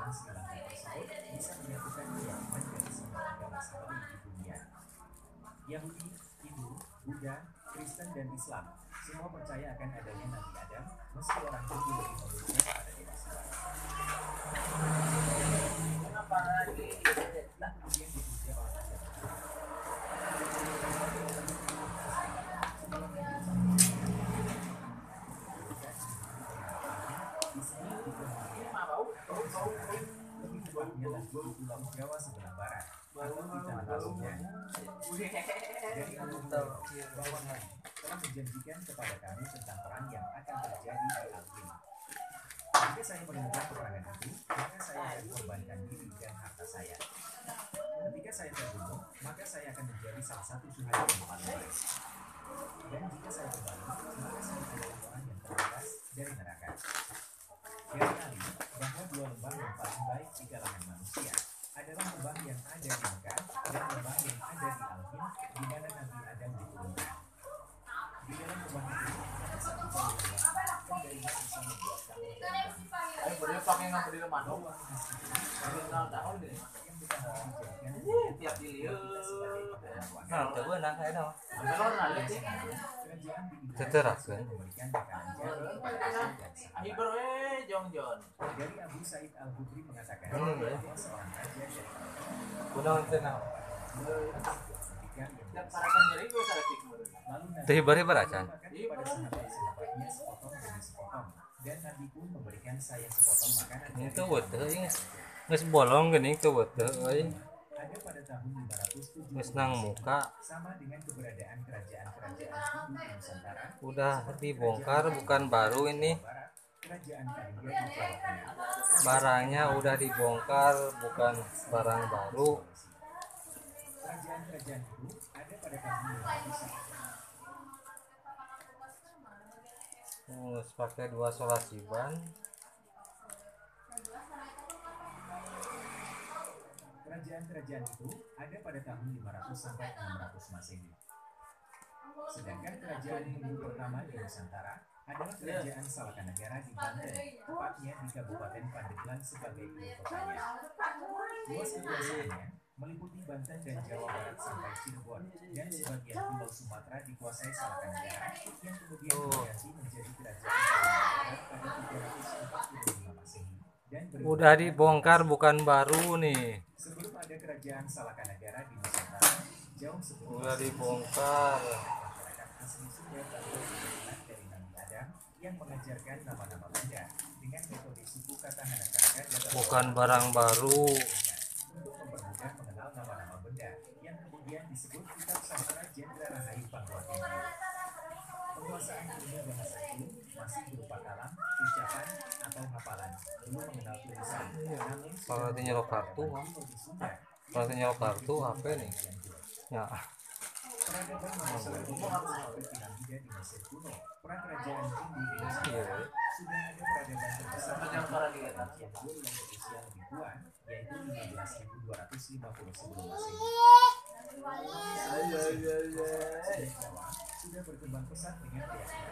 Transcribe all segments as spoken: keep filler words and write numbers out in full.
orang Sri Lanka tersebut bisa menyatukan keyakinan dari semua agama samawi di dunia. Yahudi, Hindu, Buddha, Kristen, dan Islam semua percaya akan adanya Nabi Adam, meski orang Hindu lebih memilih pada dewa Siwa. Kenapa lagi? Nah, kemudian dipuja oleh lebih tepatnya lagi di Pulau Jawa sebelah barat atau di tanah Pasundan. Dari Abu Bakar telah menjanjikan kepada kami tentang perang yang akan terjadi di Al-Qim. Jika saya menemukan peperangan itu, maka saya akan korbankan diri dan harta saya. Ketika saya terbunuh, maka saya akan menjadi salah satu syuhada yang paling baik. Dan jika saya kembali, maka saya adalah orang yang terbebas dari neraka. Dari Ali, bahwa dua lembah yang paling baik di kalangan manusia adalah lembah yang ada di Mekah dan lembah yang ada di Al-Qim, di mana Nabi Adam diturunkan. Di dalam lembah itu ada satu bau lembah yang darinya bisa membuat kamu terbang. Ayo boleh pakai nggak beli lemah dong? Kenal tahun deh. Yang dikatakan dijadikan Tiap dilihat. Nah, coba nak kayak dong. Melon ada sih. kerajaan di Ibu Teteraskan. memberikan makanan jadi kepada Rasul dan sahabat. Iber eh Jong Jon. Dari Abu Sa'id Al-Khudri mengatakan Hmm, ya. bahwa seorang raja dari Kunaon teh nah. pendidikan yang Tiap sarapan jadi gue salah tikmur. lalu Nabi Teh bari baracan. memakan kepada sahabat-sahabatnya sepotong demi sepotong, dan Nabi pun memberikan saya sepotong makanan Ini dari tuh buat teh makanan geus saya. geus bolong geuning tuh buat teh euy. Ada pada tahun lima ratus tujuh puluh Geus nang muka sama dengan keberadaan kerajaan-kerajaan Hindu di Nusantara. udah dibongkar bukan baru ini. Kerajaan Kalinga di Jawa Tengah. Barangnya udah dibongkar bukan barang baru. Kerajaan-kerajaan itu ada pada tahun lima ratus. Geus pakai dua solasiban. Kerajaan-kerajaan itu ada pada tahun lima ratus sampai enam ratus Masehi. Sedangkan kerajaan Hindu pertama di Nusantara adalah kerajaan Salakanegara di Banten, tepatnya di Kabupaten Pandeglang sebagai ibu kotanya. Luas kekuasaannya meliputi Banten dan Jawa Barat sampai Cirebon, dan sebagian pulau Sumatera dikuasai Salakanegara yang kemudian Oh. berganti menjadi kerajaan Salakanegara pada tiga ratus empat puluh lima Masehi. Dan berikutnya- Udah dibongkar bukan baru nih. Sebelum ada kerajaan Salakanegara di Nusantara, jauh sebelum Udah dibongkar. masyarakat asli Sunda terbentuk dari Nabi Adam yang mengajarkan nama-nama benda dengan metode suku kata Hanakaraka dan Bukan barang baru. untuk mempermudah mengenal nama-nama benda yang kemudian disebut Kitab Sastra Jenderal Rahayu Pangkuatimio. Penguasaan ilmu bahasa itu masih berupa kalam, ucapan, atau hafalan, belum mengenal tulisan. Namun Kalau sudah nyerok kartu mah. di Sunda. Kalau nyerok kartu H P nih. Ya. Peradaban manusia seperti piramida di Mesir kuno, prakerajaan Hindu di Nusantara, Iya. sudah ada peradaban terbesar Macam para dia kan. yang dulu yang berusia lebih tua, yaitu lima belas ribu dua ratus lima puluh sebelum Masehi. Ayo ayo ayo. Sejak Jawa sudah berkembang pesat dengan keyakinan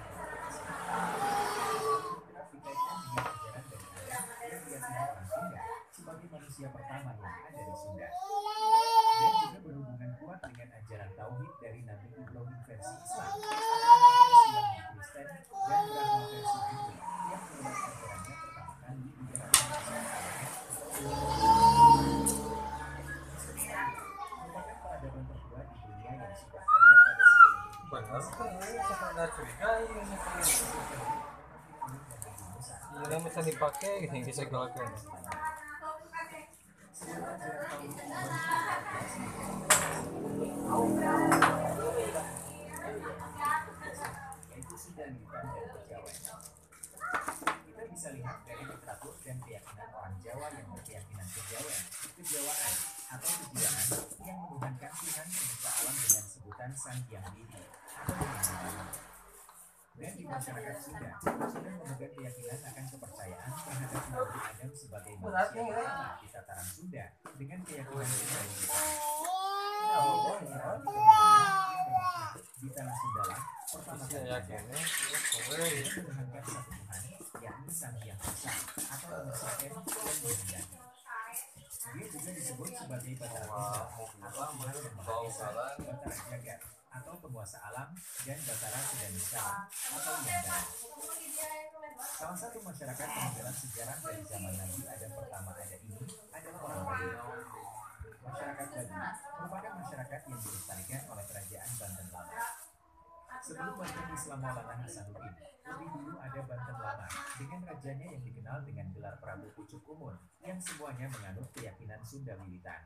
dikaitkan dengan ajaran dari Adam yang diyakini orang Sunda sebagai manusia pertama yang ada di Sunda, dan juga berhubungan kuat dengan ajaran tauhid dari Nabi Ibrahim versi Islam, versi Yahudi Kristen, dan Brahma versi Hindu yang mulai ajarannya pertama kali di era merupakan peradaban tertua di dunia yang sudah ada pada sepuluh Benar kan ada cerita ini. Ini bisa dipakai gini bisa galakan. yaitu Sunda Wiwitan dan Kejawen. Kita bisa lihat dari literatur dan keyakinan orang Jawa yang berkeyakinan kejawen, kejawaan, atau kejiwaan yang menuhankan Tuhan pencipta alam dengan sebutan Sang Hyang Widi atau Hyang Widi. Dan di masyarakat Sunda sudah memegang keyakinan akan kepercayaan terhadap Nabi Adam sebagai manusia pertama di tataran Sunda dengan keyakinan kejawen. Di tanah Sundalah pertama kali Saya ada yakin ya. menuhankan satu Tuhan, yakni Sang Hyang Esa atau Esa M yang menghendaki. Dia juga disebut sebagai Batara Tunggal atau Mas dan Mahadesa, Batara Jagat atau penguasa alam, dan Batara Sedanisa atau Yandara. Salah satu masyarakat peninggalan sejarah dari zaman Nabi Adam pertama ada ini adalah orang Bali. Masyarakat Bali merupakan masyarakat yang dilestarikan oleh Kerajaan Banten Lama. Sebelum Banten Islam Maulana Hasanuddin, lebih dulu ada Banten Lama dengan rajanya yang dikenal dengan gelar Prabu Pucuk Umun yang semuanya menganut keyakinan Sunda Militan.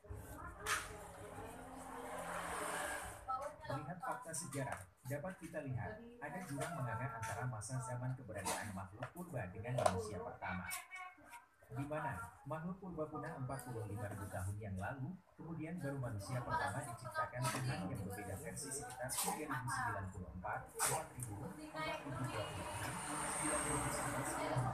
Melihat fakta sejarah, dapat kita lihat ada jurang menganga antara masa zaman keberadaan makhluk purba dengan manusia pertama, di mana makhluk purba punah empat puluh lima ribu tahun yang lalu, kemudian baru manusia pertama diciptakan Tuhan yang berbeda versi sekitar tiga ribu sembilan puluh empat, empat ribu, empat ribu dua puluh enam, sembilan ribu sebelas,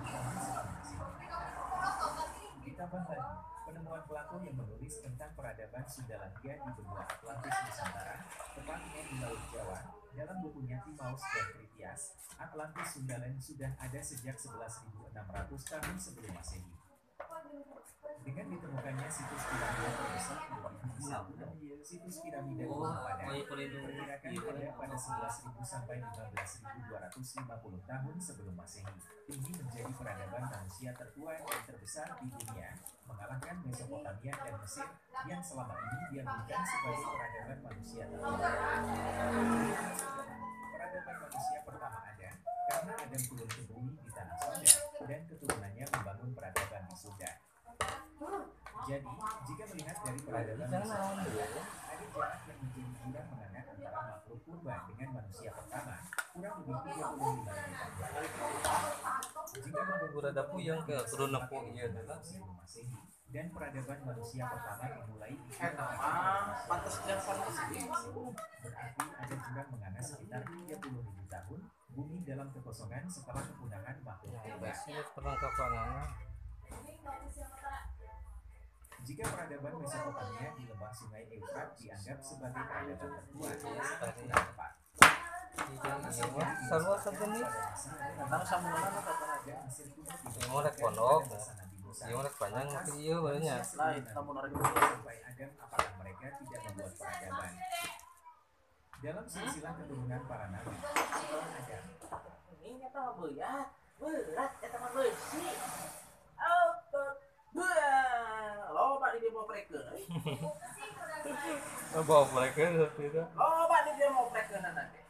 ditambah lagi penemuan Plato yang menulis tentang peradaban Sundalandia di benua Atlantis Nusantara, tepatnya di Laut Jawa, dalam bukunya Timaus dan Kritias. Atlantis Sundaland sudah ada sejak sebelas ribu enam ratus tahun sebelum Masehi. Dengan ditemukannya situs piramida terbesar di Sabuna, situs piramida di Padang diperkirakan ada pada sebelas ribu sampai lima belas ribu dua ratus lima puluh tahun sebelum Masehi. Ini menjadi peradaban manusia tertua dan terbesar di dunia, mengalahkan Mesopotamia dan Mesir yang selama ini dianggap sebagai peradaban manusia tertua. Peradaban manusia pertama ada karena Adam turun ke bumi di tanah Sunda dan keturunannya membangun peradaban di Sunda. Jadi, jika melihat dari peradaban manusia pertama, ada jarak yang menjadi jurang menganga antara makhluk purba dengan manusia pertama, kurang lebih tiga puluh lima ribu tahun. Jika makhluk Ada puyeng ke turun nepo ieu adalah sebelum Masehi dan peradaban manusia pertama dimulai di Eta mah pantes jasa berarti ada jurang menganga sekitar tiga puluh ribu tahun, bumi dalam kekosongan setelah kepunahan makhluk purba. perlengkapanana. Jika peradaban Mesopotamia di lembah sungai Eufrat dianggap sebagai peradaban tertua, sangat kurang tepat. Sarua sejenis. Nang samunana apa Dan Mesir kuno Ieu mah rek pondok. Ieu mah rek panjang tapi ieu barunya. lain tamun orang sampai Adam, apakah mereka tidak membuat peradaban? Dalam silsilah keturunan para nabi, setelah Adam, ini nyata mah beuyat berat eta mah beusi oh beuyat loba di dia mau prekeun Oh, bawa mereka seperti itu. loba di dia mau prekeun nanti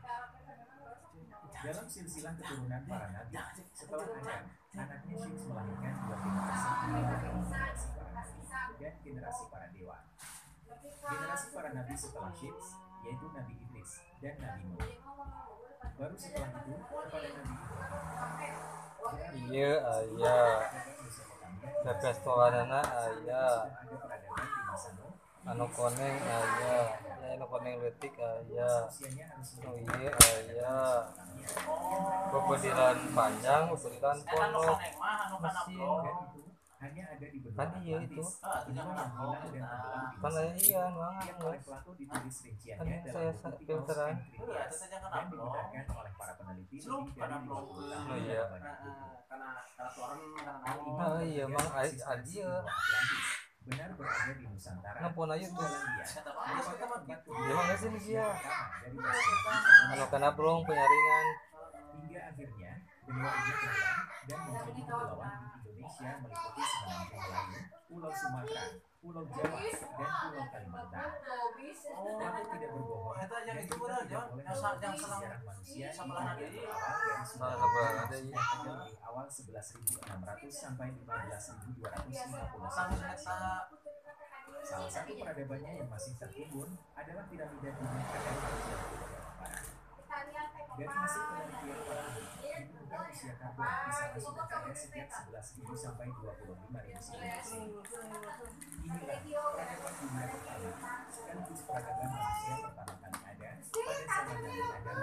dalam silsilah keturunan para nabi, setelah Adam, anaknya Syams melahirkan dua generasi, generasi para nabi dan generasi para dewa. Generasi para nabi setelah Syams yaitu Nabi Idris dan Nabi Nuh. Baru setelah itu kepada Nabi Ibrahim. Iya, aya. Restoranana aya. Ada peradaban di masa Nuh. Anu koneng aya. Ya anu koneng leutik aya. Usianya harus Oh lebih iya aya. Bebedilan panjang, bebedilan eta nu pondok. kaneng mah anu kana Mesin. blok dan itu hanya ada di benua Kan iya itu. Atlantis. ah Benua tujuan yang blok hilang dan tenggelam di Kan masa aya iya anu yang angan. oleh Plato ditulis rinciannya Kan dalam saya buku Timaus filteran. and iya Critias eta saja kana dan blok digunakan oleh para peneliti Seluk lebih dari kana lima blok. puluh tahun Oh iya. abad itu. kana kana suaran kana Hal ini Oh iya, menunjukkan Mang, ai- eksistensi adia. benua Atlantis benar berada di Nusantara. Ngapun aja tuh. Sundalandia eta mah merupakan eta mah tempat Dia mah nggak sini dia. pertama dari bangsa Anu kana brong penyaringan. hingga akhirnya benua ini tenggelam dan menjadi kepulauan di Indonesia meliputi semenanjung Melayu, Pulau Sumatera, Pulau Jawa, dan Pulau Kalimantan. Plato tidak berbohong Eta yang dan itu kita bener, tidak Jon. boleh Yang sa- yang memiliki selang- sejarah manusia sebelah di ada bagian ini. awal dari Salah Sunda sebelah ada yang ini. ada lebih awal sebelas ribu enam ratus sampai lima belas ribu dua ratus lima puluh satu sang eta Salah satu peradabannya yang masih tertimbun adalah piramida gunung Adam manusia Jawa Barat. Dari hasil penelitian para ahli, ditemukan usia karbon di sana sudah ada sejak sebelas ribu sampai dua puluh lima ribu sebelum Masehi. Inilah peradaban dunia pertama, sekaligus peradaban manusia pertama kali ada pada zaman Nabi Adam.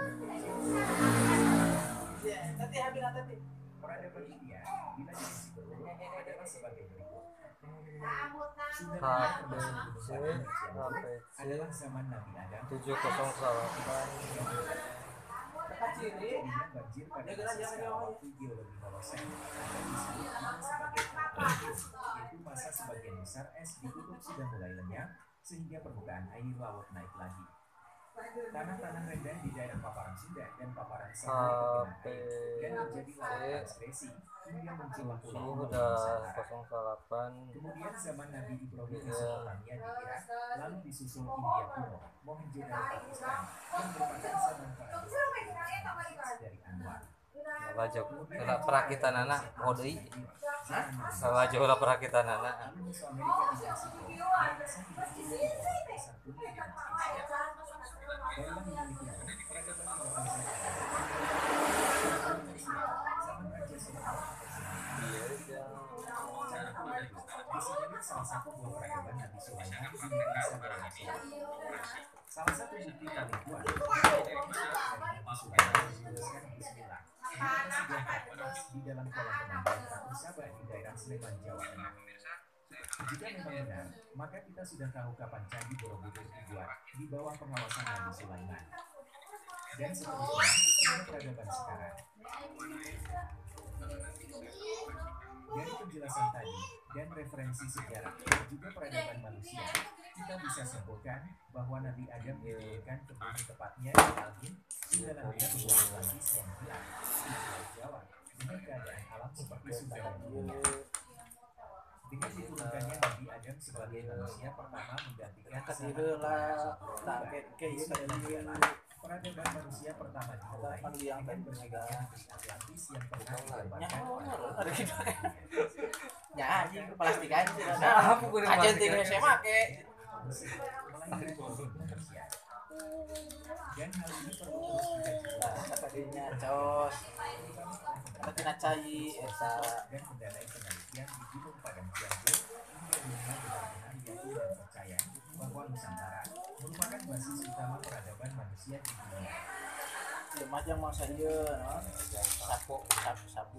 ya tadi habis tadi Peradaban India bila dirinci berurut adalah sebagai berikut. Sudah H lama B termasuk C gunung H Cianjur B C adalah zaman Nabi Adam. tujuh nol delapan. ciri. Terjadinya banjir pada Ya, masa jangan skala jauh. waktu geologi Holocene atau disebut juga sebagai Paleogen, yaitu masa sebagian besar es di kutub sudah mulai lenyap sehingga permukaan air laut naik lagi. Tanah-tanah rendah di daerah paparan Sunda dan paparan Sahara tergenang air dan menjadi laut transgresi hingga muncullah suhu pulau-pulau udah Nusantara. nol delapan. Kemudian zaman Nabi Ibrahim Iya. Mesopotamia di Irak, lalu disusul India kuno, Mohenjo-daro Pakistan, yang merupakan zaman para dua dari Anwar. Raja ulah perakitan anak modei. Raja ulah perakitan anak. Lalu musuh Amerika di Meksiko, bangsa hidup di bawah kaisar kuno di Asia. Dalam memiliki peradaban berbangsa zaman Raja Solomo. Disebut salah satu buah peradaban Nabi Sulaiman di Indonesia dan Mesir. Salah satu bukti paling kuat dari Nabi Sulaiman menuliskan Bismillah di atas sebuah kertas di dalam kolam penambang Ratu Sabah di daerah Sleman, Jawa Tengah. Jika memang benar, maka kita sudah tahu kapan Candi Borobudur dibuat di bawah pengawasan Nabi Sulaiman. Dan seterusnya, pada peradaban sekarang. Dari penjelasan tadi dan referensi sejarah dan juga peradaban manusia, kita bisa simpulkan bahwa Nabi Adam diturunkan ke bumi tepatnya di Al-Hin sembilan ratus dua puluh Atlantis yang hilang di Pulau Jawa dengan keadaan alam seperti sumber dunia. Dengan diturunkannya Nabi Adam sebagai manusia pertama menggantikan peradaban manusia pertama dimulai dengan berdirinya negeri Atlantis yang pernah digambarkan pada Ya, anjing plastikan sih. Nah, aku kudu Aja plastikan. tinggal saya make. melahirkan produk manusia. Dan hal ini perlu terus kita Nah, tadinya cos. Tadinya cai eta dan mendanai penelitian di Gunung Padang Cianjur hingga dunia benar-benar yakin dan percaya bahwa Nusantara merupakan basis utama peradaban manusia di dunia. Lumajang masa ieu no. Sapu sapu sapu.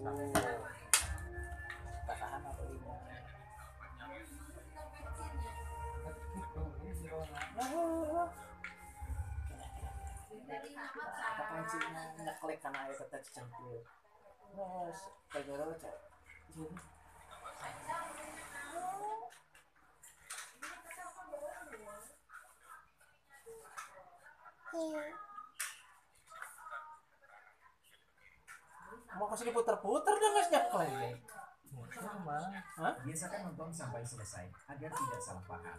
Tahan apa ini? Apa kuncinya nyeklek karena air kata cengkir. Mas, kagak cak. Mau kasih diputer-puter dong mas nyeklek. Hah? Biasakan nonton sampai selesai agar tidak salah paham.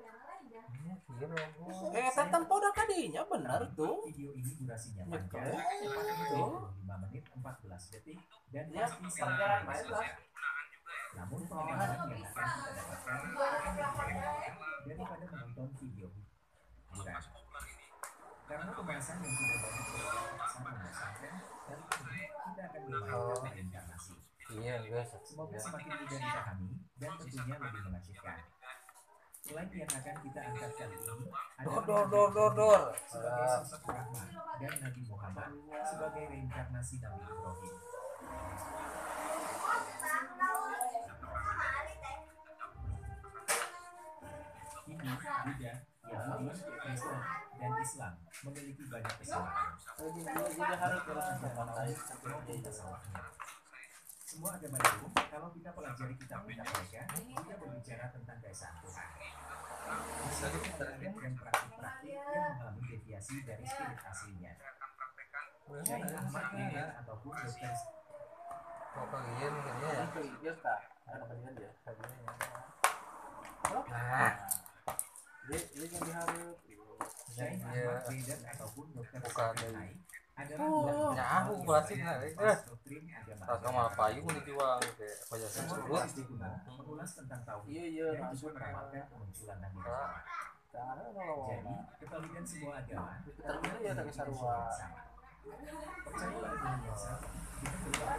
Eh, tetan poda kadinya bener tuh. Video ini durasinya Betul. panjang, tepatnya dua puluh lima menit empat belas detik dan Ya, pasti sangat perjalanan menyenangkan. baik, Namun pengalaman yang akan kita dapatkan akan lebih menyenangkan daripada menonton video hiburan. Karena pembahasan yang sudah banyak terasa membosankan, kali ini kita akan memainkan reinkarnasi. Iya, guys. Semoga semakin mudah dipahami dan tentunya lebih mengasyikkan. Slide yang akan kita angkat kali ini Dor adalah dor dor dor dor. sebagai sosok Rahman dan Nabi Muhammad sebagai reinkarnasi Nabi Ibrahim. Hindu, Buddha, Yahudi, Kristen, dan Islam memiliki banyak kesamaan. Jadi harus Dalam air maupun kesalahannya. Semua agama itu, kalau kita pelajari kitab-kitab mereka, juga berbicara tentang keesaan Tuhan. Dan praktik-praktik yang mengalami deviasi dari spirit aslinya. Syekh Ahmad Yahya ataupun dokter Kok kalian ini ya? itu dia kak. Ada kepentingan dia. Nah, Dia dia jadi harus. Syekh Iya. Ahmad Vedat ataupun dokter Bukan Sakai adalah Oh, dua ya, aku yang klasik, banyak nah, membahas itu. doktrin agama. rasa malah payung dijual kayak pajak Semua surut. pasti guna mengulas tentang tauhid Iya iya dan langsung juga meramalkan kemunculan Nabi Ah. Muhammad. Karena kalau Jadi, kepalitan semua agama ternyata ya tak memiliki sarua. tujuan yang sama. Percaya pada Tuhan yang sama, kita berdoa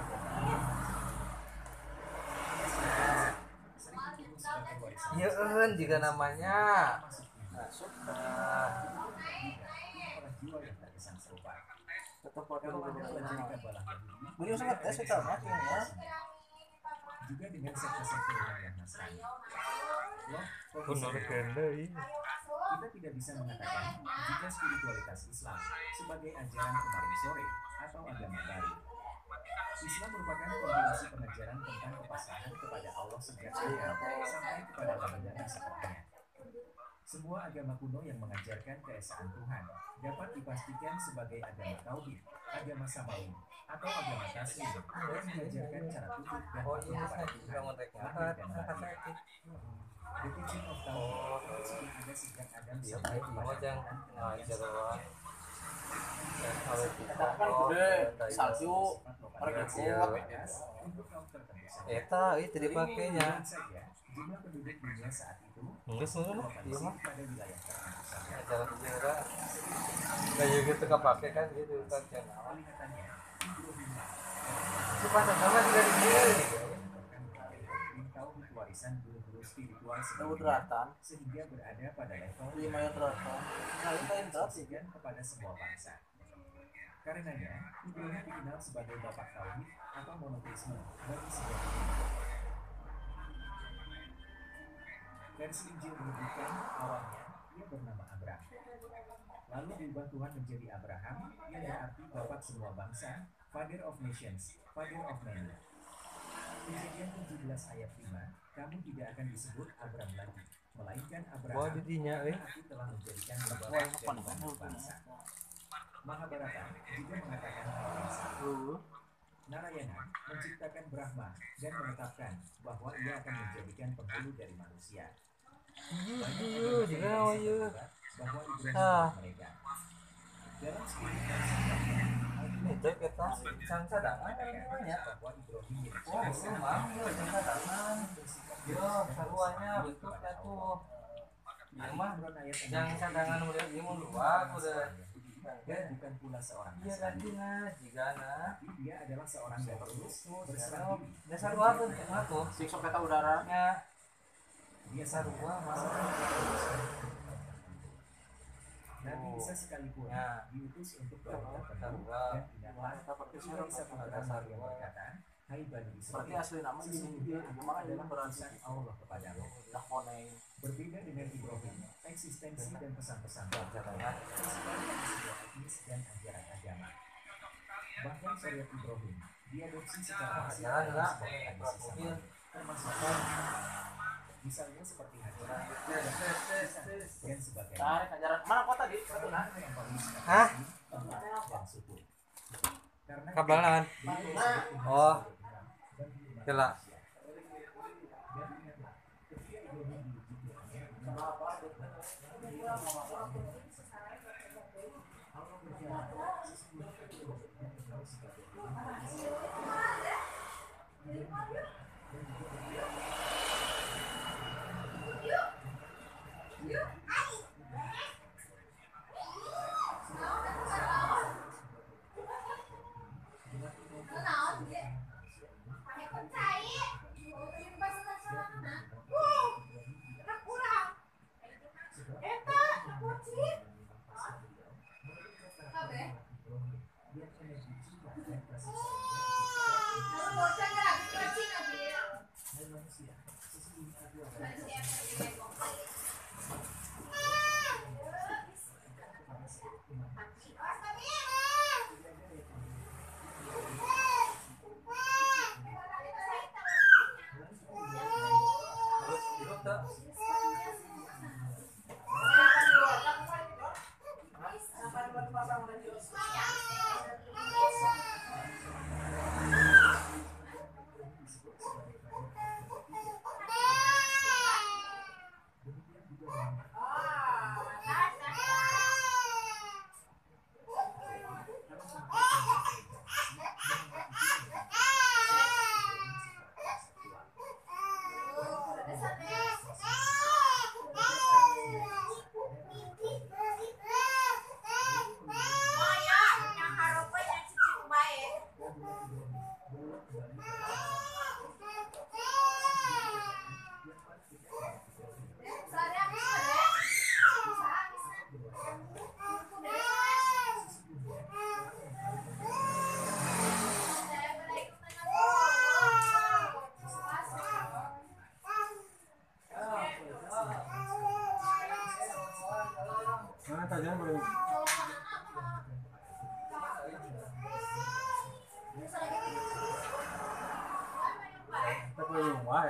sering dituduh sebagai warisan Iya, en juga namanya. masuk iman. Masuk. Nah, Orang jiwa yang terkesan serupa. Tetap pakai Kalau Anda pelajari dulu. Kabalah Yahudi, Beliau sangat tes itu amat ya. juga dengan sekte-sekte yang Nasrani. Loh, kok bener bisa? ganda ini. Kita Kita tidak bisa mengatakan jika spiritualitas Islam sebagai ajaran kemarin sore atau agama baru. Islam merupakan kompilasi pengajaran tentang kepasrahan kepada Allah sejak Adam sampai kepada Nabi setelahnya. Semua agama kuno yang mengajarkan keesaan Tuhan dapat dipastikan sebagai agama tauhid, agama samawi, atau agama taslim yang mengajarkan cara tutup dan Oh patuh iya, kepada saya Tuhan, juga mau naik lahir angkat, dan angkat batin. sakit. The teaching of Tauhid sudah ada sejak Adam Iya, sampai kayak kepada gimana jangan Tuhan ngajar doang. Dan kalau kita Kan oh, gede, tadi salju, mereka Iya, kuat. untuk kaum tertentu saja. eta itu dipakainya. Kemudian saja, jumlah penduduk dunia saat itu Enggak semua lah, iya mah. pada wilayah tertentu saja. Ajaran juga kayak gitu kepake kan gitu kan channel. Kelihatannya, Ibrahim Cuma sama juga di sini. tauhid warisan guru-guru spiritual Tahu sebelumnya deratan, sehingga berada pada level lima ya deratan. Nah, itu yang derat sih. diinstruksikan kepada semua bangsa. Karenanya, Ibrahim dikenal sebagai bapak tauhid atau monoteisme bagi sebuah negeri. Versi Injil menyebutkan awalnya ia bernama Abram. Lalu diubah Tuhan menjadi Abraham yang berarti bapak semua bangsa, Father of Nations, Father of Many. Kejadian tujuh belas ayat lima, kamu tidak akan disebut Abram lagi, melainkan Wah, Abraham, didinya eh. karena aku telah menjadikan bapak Wah, dari kapan banyak bangsa. Mahabharata juga mengatakan hal yang sama. Narayana menciptakan Brahma dan menetapkan bahwa ia akan menjadikan penghulu dari manusia. Banyak Iya, agama juga yang oh iya. berpendapat bahwa Ibrahim Ah. mereka. Dalam spiritualitas Brahma, Itu kita sang cadangan namanya. bahwa Ibrahim milik Oh, bangsa memang yo sang cadangan. Yo, saruannya bentuknya tuh. Iya mah yang cadangan udah dia mau luar udah. dan bukan pula seorang Iya Nasrani. gantinya jigana. Tapi dia adalah seorang yang terus berserah diri. Dasar dua tuh cuma tuh. Siksa peta udara. Ya, Dia sarua mah. Nabi Isa sekalipun Ya. diutus untuk kaum tertentu Sarua. dan tidaklah Isa Isa putra yang berkata, Hai Bani Berarti Israel, asli nama ini sesungguhnya dia aku gimana adalah ini berarti utusan Allah kepadamu. Lahonei. Berbeda dengan Ibrahim, eksistensi dan pesan-pesan Cadangan. tersebar di sebuah etnis dan ajaran agama. Bahkan syariat Ibrahim diadopsi secara masif Jangan dalam lah, sebuah tradisi mobil. Samawi, termasuk misalnya seperti hajaran dan sebagainya. Tarik ajaran mana kota di satu nah. Yang paling Hah? tempat dan suku. Karena Kabalan. beliau disebut Tuhan Oh. sebagai Tuhan dan Tuhan Gila. manusia. Dan ingatlah, ketika Ibrahim diuji Tuhan dengan Allah berfirman, sesungguhnya aku menjadikan engkau sebagai Tuhan manusia. Dan juga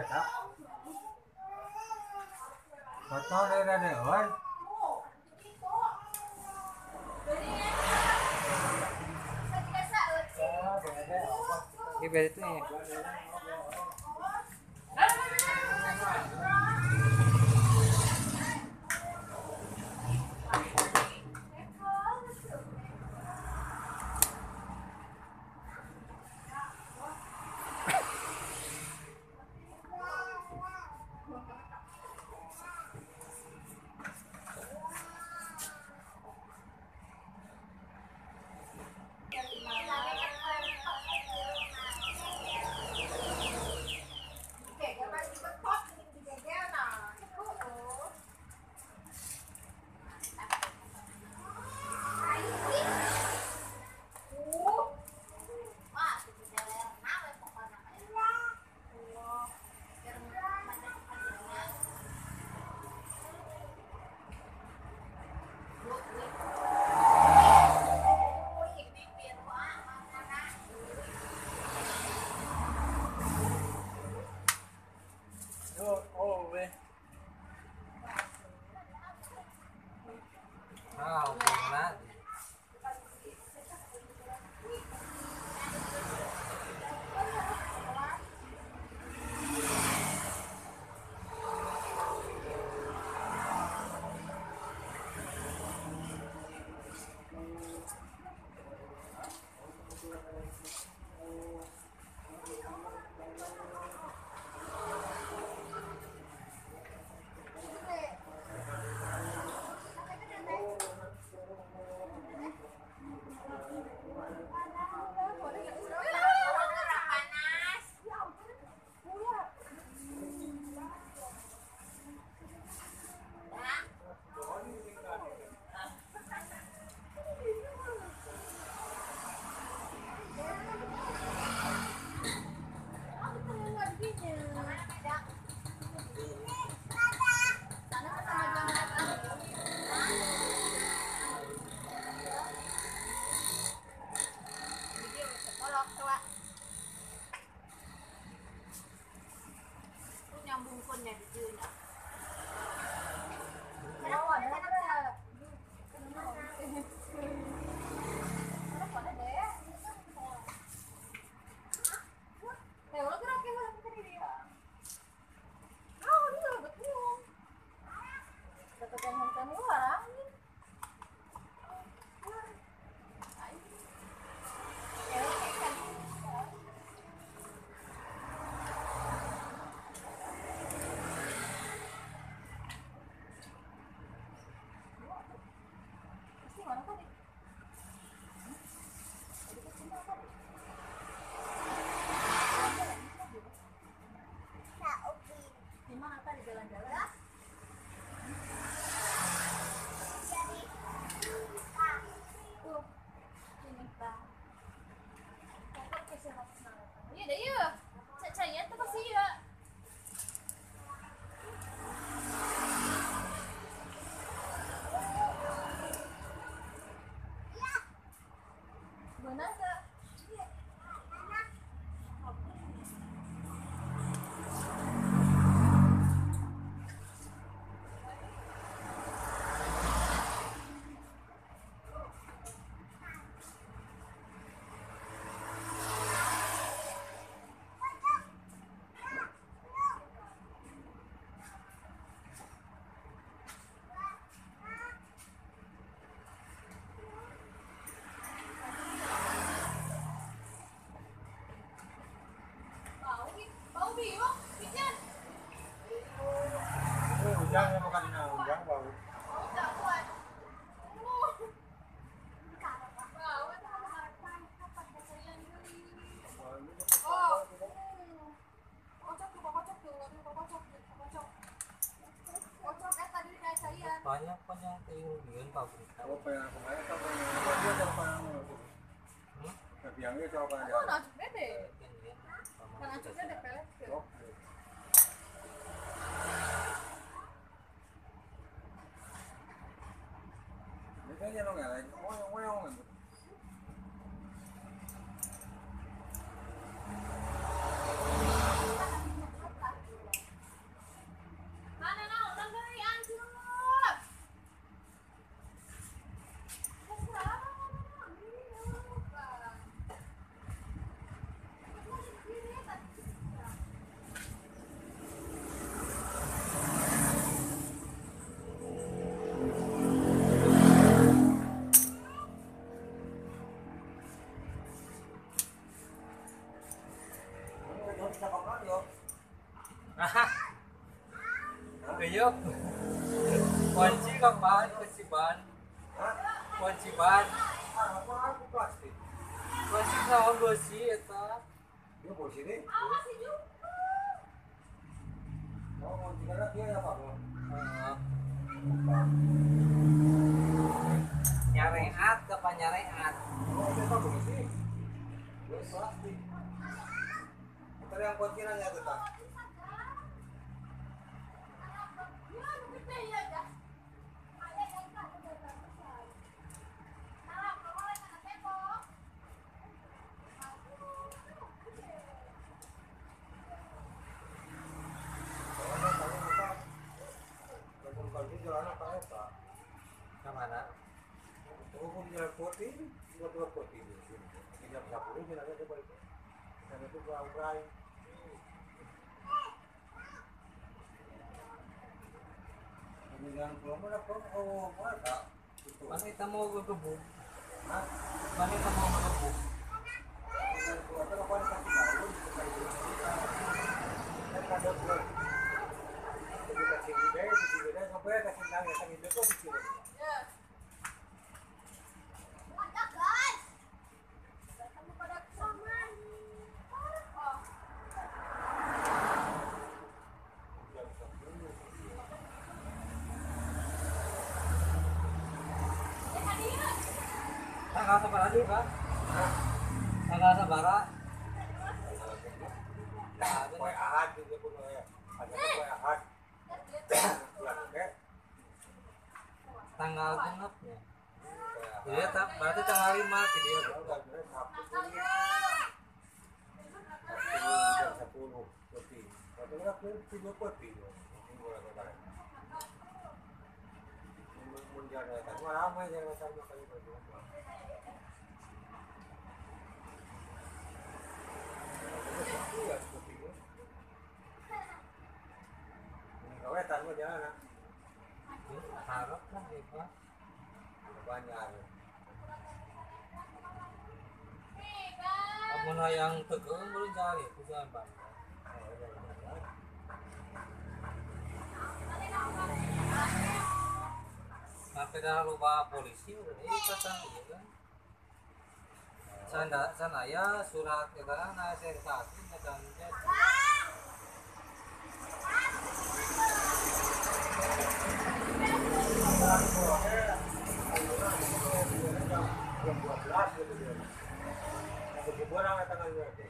eta. Foto dari dewan. Ini beda itu ya. Jangan makan nambang bau. Banyak kan yang kemudian pabrik. Apa yang kemarin kan dia telepon Hmm? tapi yang itu apa Aku ya? anak bebe. Kan acuknya ada pelet. Ini kan dia nggak lagi, ngoyong ngoyong. Iya. Kunci kapan? Kunci ban. Kunci ban. Apa aku plastik? Kunci naon besi eta? Dia bos ini. Awas sih Ju. Oh, mau tinggal dia ya Pak. Heeh. Nyareat apa nyareat? Oh, dia tak bos ini. Dia plastik. Kita yang kunciran ya tetap. Ya, gede ya, Jas. Ada yang tak ada selesai. Nah, kalau lagi anak tembok. Soalnya tadi kita belum kunci jalan apa apa. Kemana? Aku pun jalan putih, dua dua putih di sini. Di jam sepuluh jalannya coba itu. Dan itu berai. Kemudian belum ada pun, oh mana? Itu. Mana kita mau gebuk? Hah? Mana kita mau gebuk? Kemudian keluar apa yang kasih tahu? Kan ada belum. Jadi kasih ide, kasih ide, sampai kasih tahu yang itu tuh kasih ide. Ya. Ada guys. Kamu pada kesamaan. Oh. Jam sepuluh. Eh, hadir. Tanggal sabara juga? Tanggal sabara? Kue ahad juga pun ya. Ada kue ahad. Bulan ke. Tanggal genep ya. Kue ahad. Jadi tak berarti tanggal lima di dia. Ya udah bener Sabtu ini. Sabtu jam sepuluh lebih. Waktu itu aku tiga kopi. Minggu lagi kemarin. Menjaga kan ramai jangan sama kali berdua. Iya, kopi itu. Ini kawetan mau jalan. Harap lah ya Pak. Banyak. Nih, guys. Amun yang tegang boleh cari itu jangan Pak. Sampai dah lupa polisi udah ini kata gitu kan. Sana sana ya surat kita na sensasi macam itu. Jam dua belas gitu dia. Aku kuburan tanggal dua belas.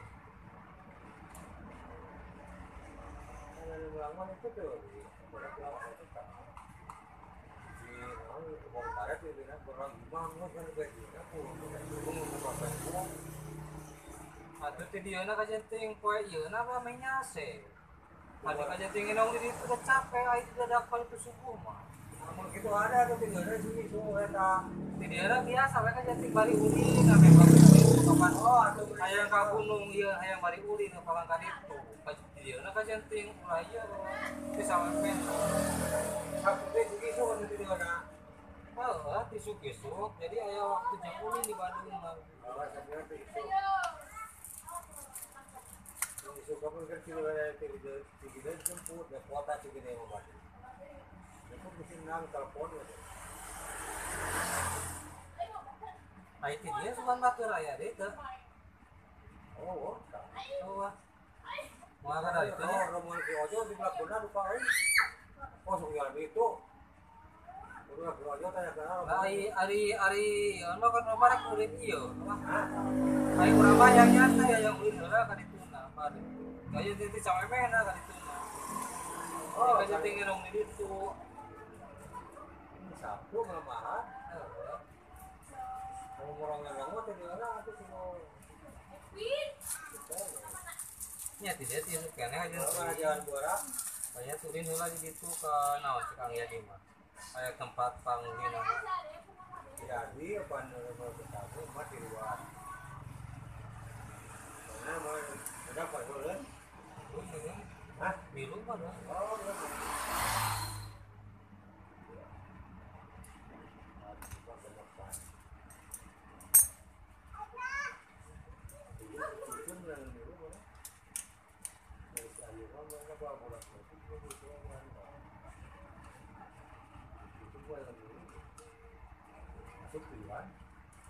Karena bangun itu tuh di kuburan lama itu kan. Di mana kebun karet itu kan orang imam kan begitu. Aku ngomong apa itu. Atuh ti dieuna kajenting poe ieuna mah menyase. Adi kajenting inong di ditu udah capek ai tidak dapat itu subuh mah. Namun gitu ada tuh tinggal di sini tuh eta. Di dieuna biasa we kajenting bari ulin ame bagus itu kapan Oh, atuh hayang ka gunung ieu hayang bari ulin palang ka ditu. Di dieuna kajenting ulah ieu ti sawepen. Sabtu teh gitu kan di mana. Heeh, ti Sukisuk. Jadi aya waktu jam ulin di Bandung mah. Apa sebenarnya itu. Ayo. Suka pun kan sini ada tidak tidak jemput dan kuota segini mau balik. Jemput mesti enam telepon ya. Ai ti dia sugan batur aya deui teh. Oh, oh. Oh wah. Moal ka dari teh. Oh, rombongan si Ojo di belakang benar lupa euy. Oh, sok jalan itu. Udah si Ojo tanya ke arah. Ari ari ari ono kan barek ulin ieu. Ai urang mah yang nyantai yang ulin heula ka dituna bari. Kaya titi samemehna ka dituna. Oh, kaya tinggal nong di ditu. Sabtu kelemahan. Kalau orang yang nggak mau tadi orang itu semua. Win. Nya tidak ti kene aja. Kalau jalan borak. Kaya tulin heula di ditu ka naon si Kang Yadi mah. Aya tempat panglina. Jadi apa nomor satu mah di luar. Karena mau ada apa dulu? Hah? Milu mah dah. Oh, iya.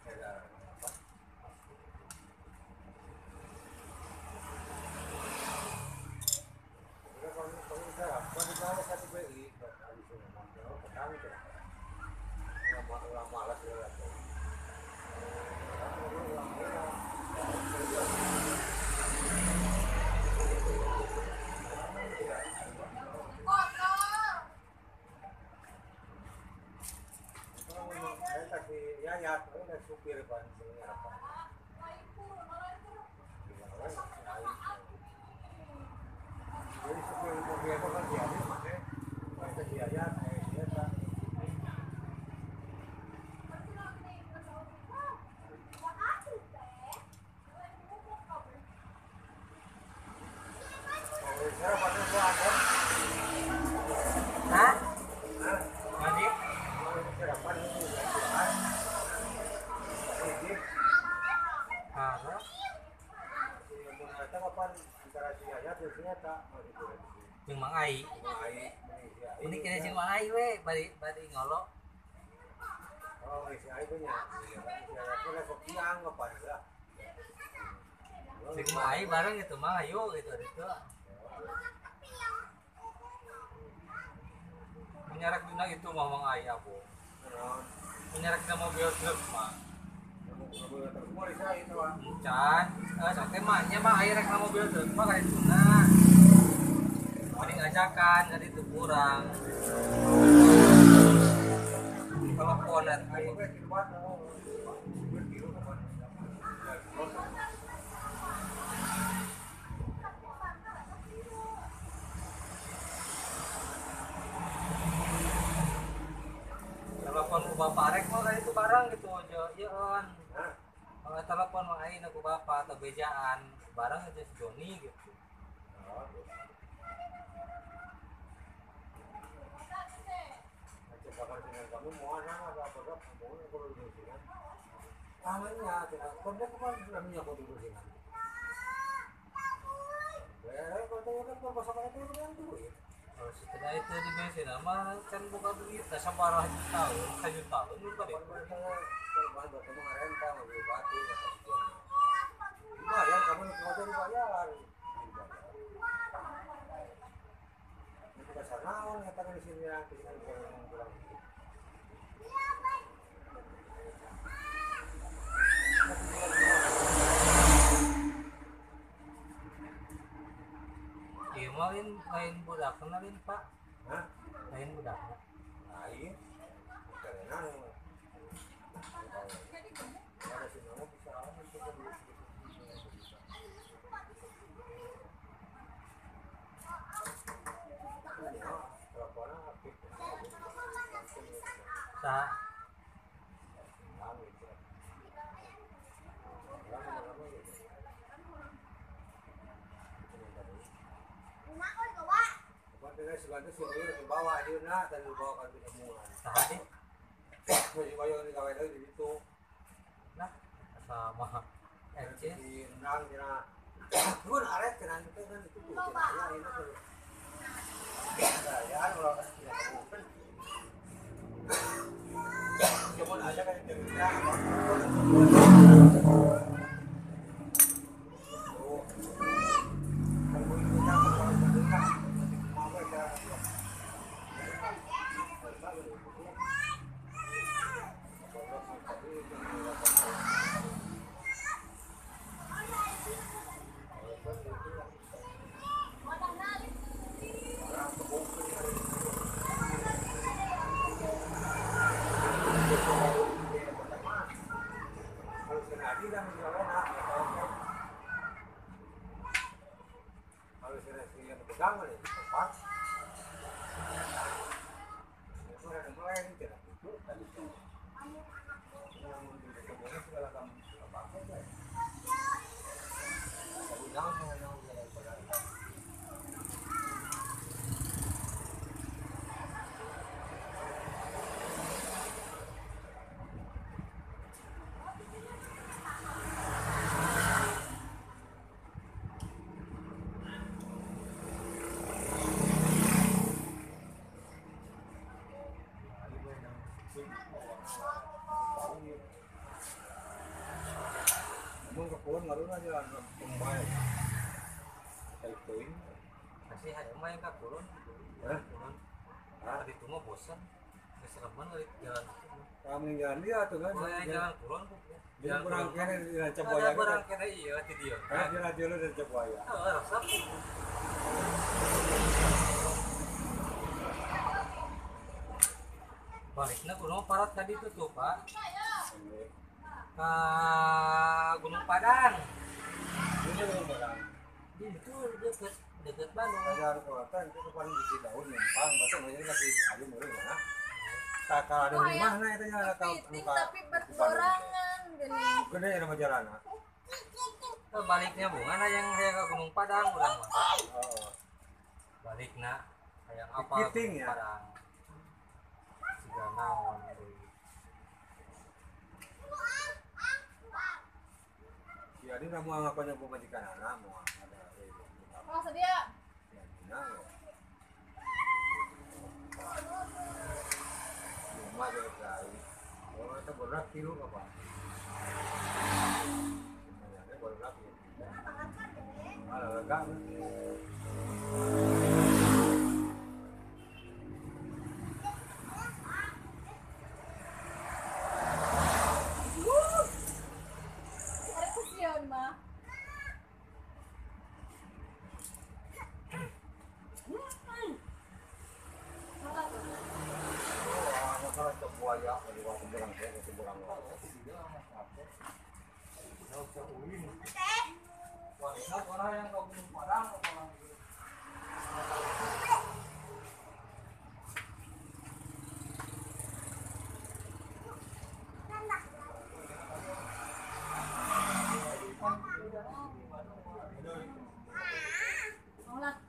supir ban apa jadi supir mobil itu kan dia ini makanya mereka dia aja kayak dia tak oh sekarang pada gua ada Hah? nah Nanti? kalau sekarang pada itu kan ini Harap. ternyata kapan antara si Yaya tuh ternyata Jeung Mang Ai. Unik kena jeung Mang Ai we, bari bari ngolo. oh si Yaya punya si Yaya punya kopiang apa ya Jeung Mang Ai bareng gitu mah ayo gitu itu. Menyarak dina itu mah Mang Ai aku. Menyarak dina mobil truk mah. Can, eh sampai maknya mah air rek mobil truk mah kayak tuna. Mending ajakan kan itu kurang. Kalau konet telepon ku bapak rek mah kayak itu barang gitu aja. Yeun. Kalau telepon mah aing aku bapak atau bejaan barang aja si Joni gitu. kamu mau anak apa apa kamu mau perlu diurusin namanya tidak kerja kemarin sudah menyangkut diurusin ya kalau kan permasalahan itu kan duit Kalau setelah itu di bensin nama kan buka duit tak sampai ratus tahun satu tahun lupa deh. bahan buat kamu ngerenta mobil batu dibayar kamu motor dibayar itu pasar naon katakan di sini yang kita kurang Iya mah lain lain budak kenalin pak. Hah? Lain budak. Lain karena ada sih mau bisa itu kan Sa sebantu sih di bawah dia nah tadi bawa kan semua. sahadi Jadi kayak di kawin di situ. nah sama R C Di nang dina. Pun aret kan itu kan itu tuh ya ini tuh. Ya kalau ya open. Cuma aja kan itu ya. kulon ngaruh aja kembali. Kayak masih ada mah yang kakulon Hah? kulon ah di rumah bosan kesereman kali jalan kami jalan dia tuh kan. oh yang jalan kulon Dia kurang kene di Raja ada Buaya. barang kena iya di dia Kan di radio lu dari Raja Buaya. oh rasa baliknya gunung parat tadi tuh tuh pak ke Gunung Padang Ini lu barang. itu deket deket Bandung Ada kota itu paling di daun numpang, bahasa ngomongnya kasih aja mulai mana. Tak kalau ada di mana itu ya kau Piting tapi bersorangan gini. Gede nama jalan. ke baliknya bunga yang saya ke Gunung Padang udah mah Oh. baliknya kayak apa Piting Gunung ya? Padang siga naon deui. Ya ini kamu ngapain yang majikan anak mau ada eh Oh sedia. ya nah ya. Rumah dari kali. Oh itu berat kilo apa? Sebenarnya berat ya. Ada enggak? Ada kusion mah. Oh, kalau itu buaya dari waktu berang saya itu berang. Baliknya orang yang ke Gunung Padang orang Mau lah.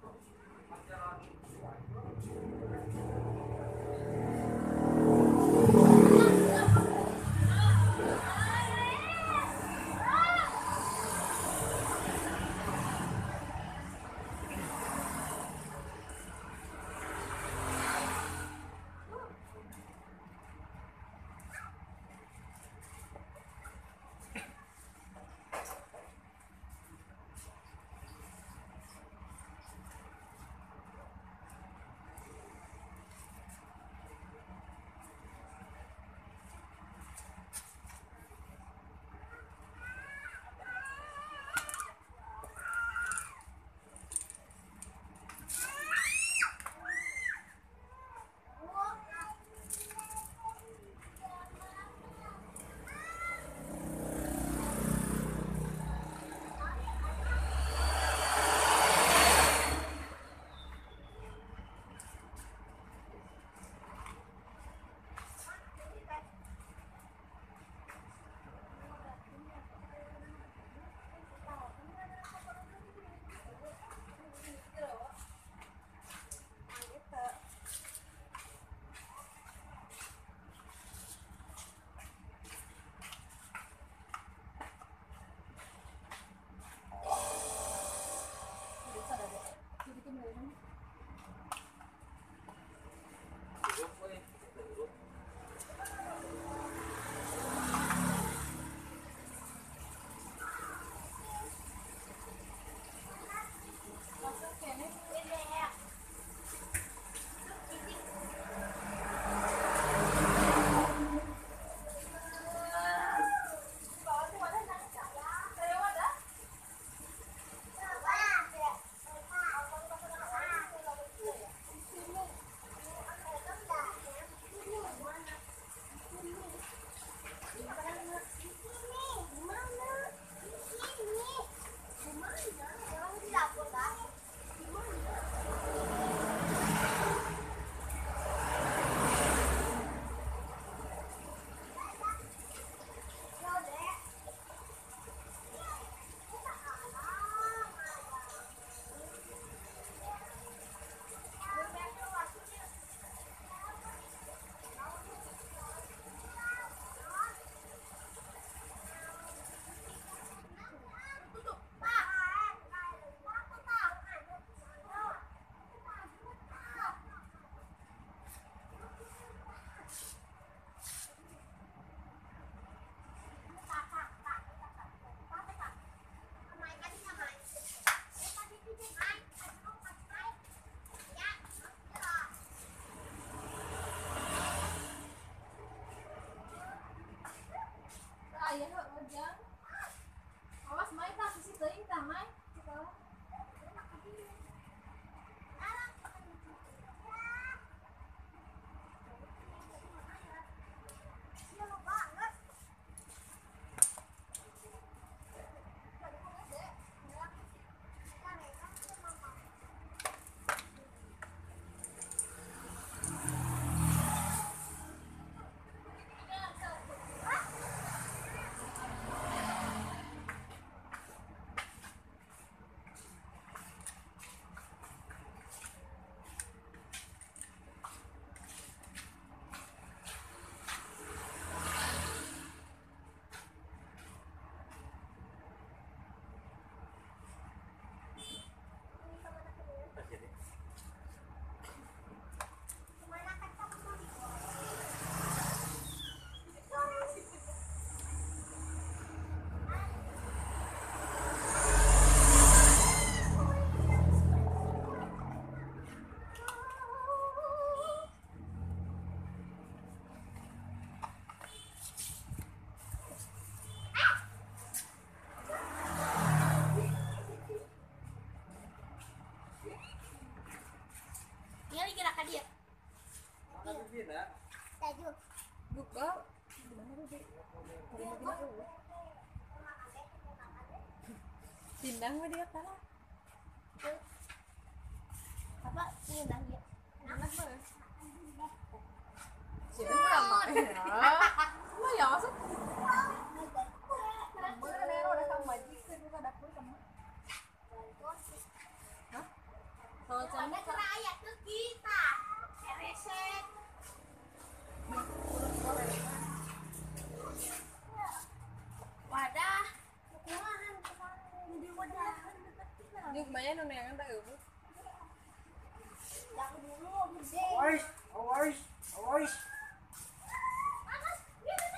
kok ngejang. Awas main tak sisi teuing tah main. Sekolah. Dia lagi gerak dia. Tajuk. Buka. Pindang mah dia kalah. Apa? Ini dah dia. Anak mah. Siapa sama? Mah ya masuk. Mana nero udah sama jika juga dapur sama. Hah? Kalau Ada sama kena ayat ke kita. Resek. Wadah. Kumahan di wadah. juk banyak nu neangan tak eueuh. Yang dulu gede. Awas, awas, awas. Panas. Gitu.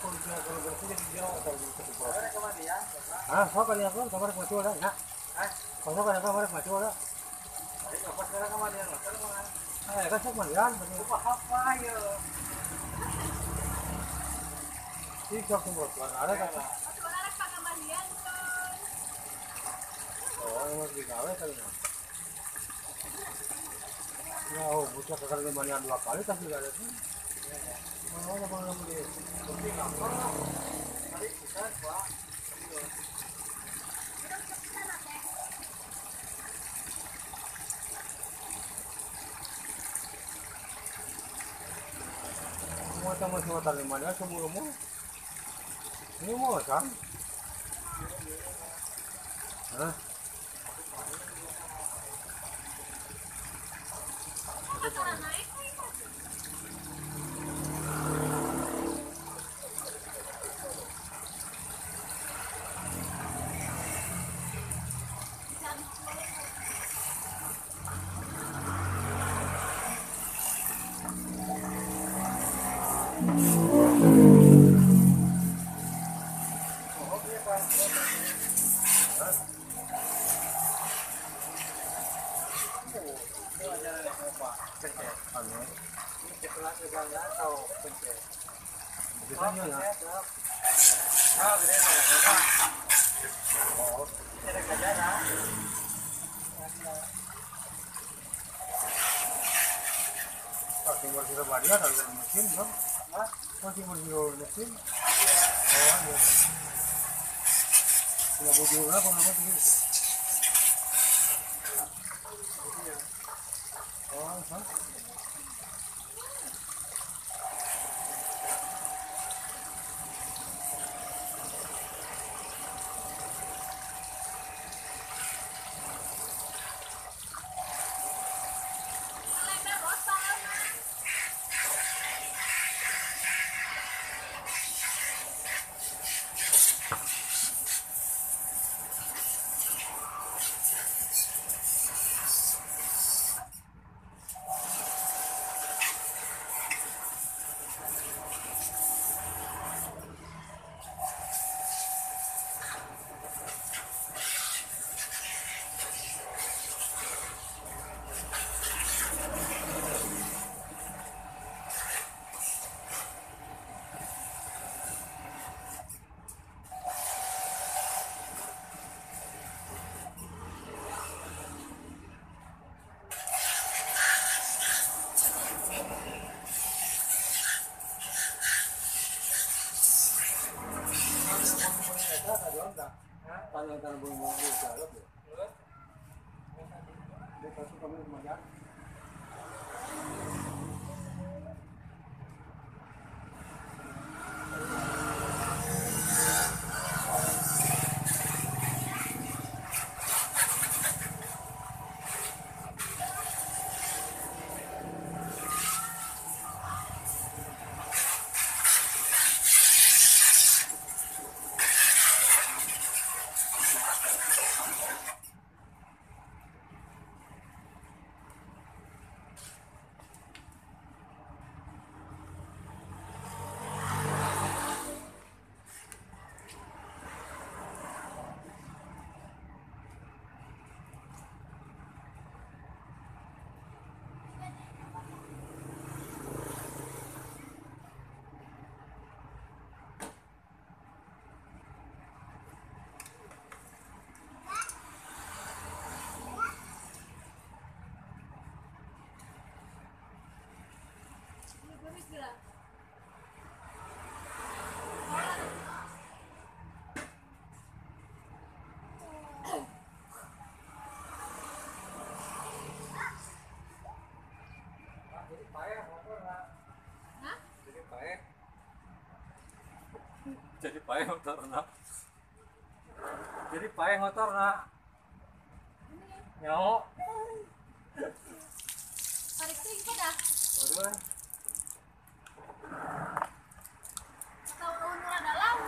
kalau dia kalau bersih jadi dia kalau bisa dibawa. Ada kemana ya? Ah, kau kan yang kau kamar mati ada, nak? Hah? Kau kan kamar mati ada. Ayo apa sekarang kemana ya? Sekarang kemana? Ah, kan sok mandian, betul. Apa apa ya? Sih sok semua tuan ada kan? Waktu orang pakai mandian coy. Oh, emang di gawe kali ya. Ya, oh, bocah kekali mandian dua kali tapi gak ada sih. Oh, apa yang mau di? Tapi lapar lah. Tadi kita Pak. Semua sama semua tali mandian semua mau. Ini mau kan? Hah? Biasanya ya. Ah, gede banget. Oh, ada kajaran. Ah, tinggal di rumah dia kalau mesin, kan? Hah? Masih menjual mesin. Oh, iya. Tidak bujur lah, kalau nama sih. Oh, hah? Tangan-tangan bunyi-bunyi di dalam ya. Dia kasih kami lumayan. Jadi payah motor nak. Hah? Jadi payah. Jadi payah motor nak. Jadi payah motor nak. Nyok. Tarik sih kok dah. Waduh. Atau tahun ada laut.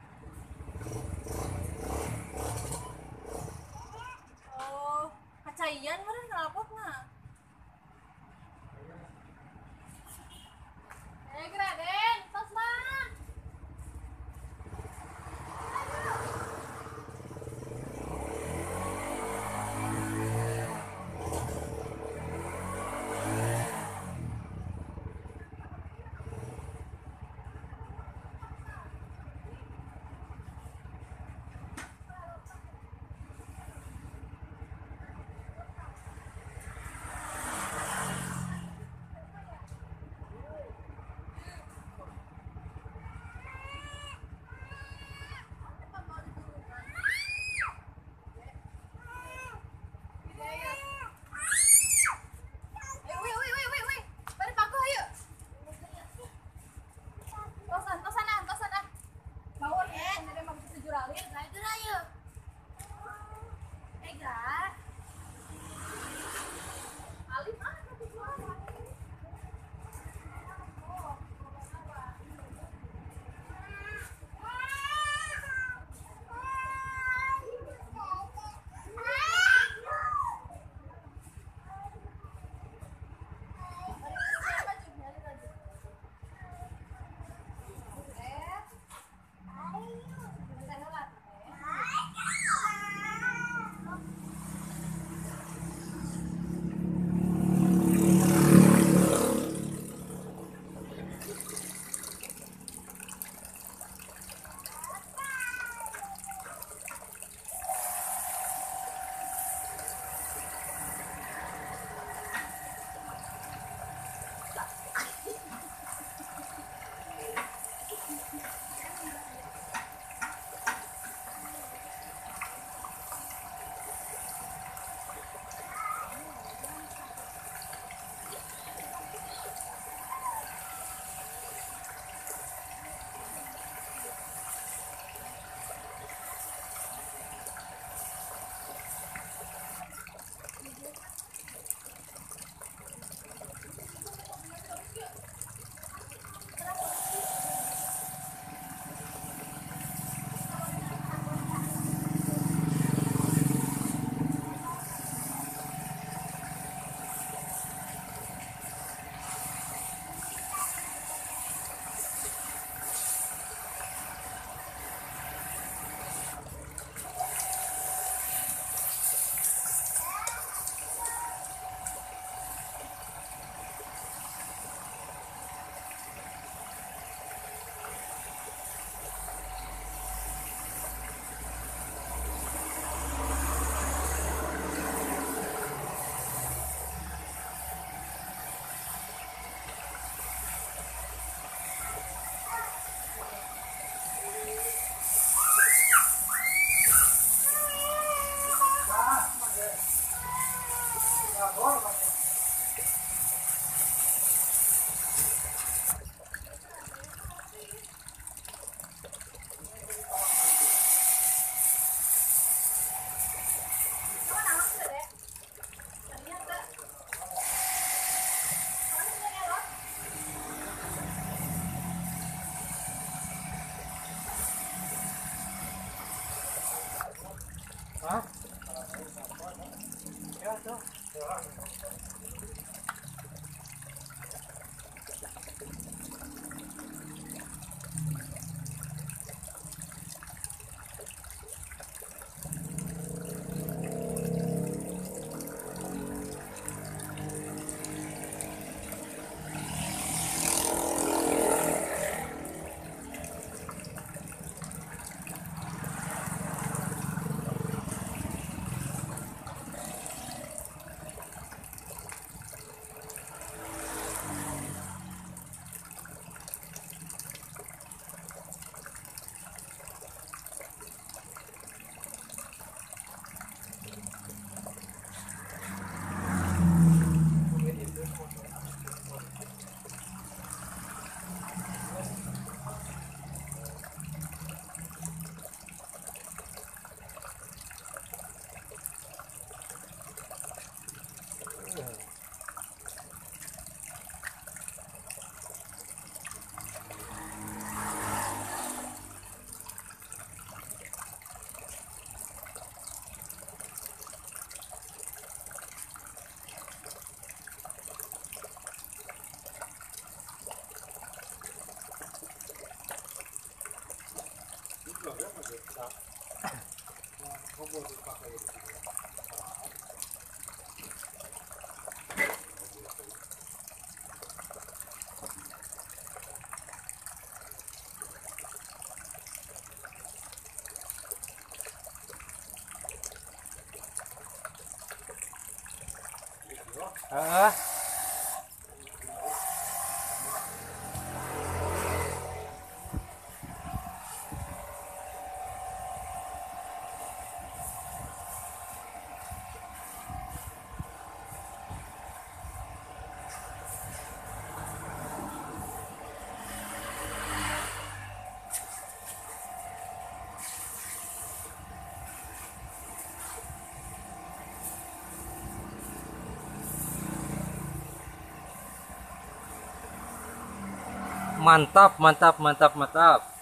Oh, kaca Ian meureun ngelapotna. Eh, Raden, tos mah. Hah? Ya tuh. Ah. Mantap, mantap, mantap, mantap.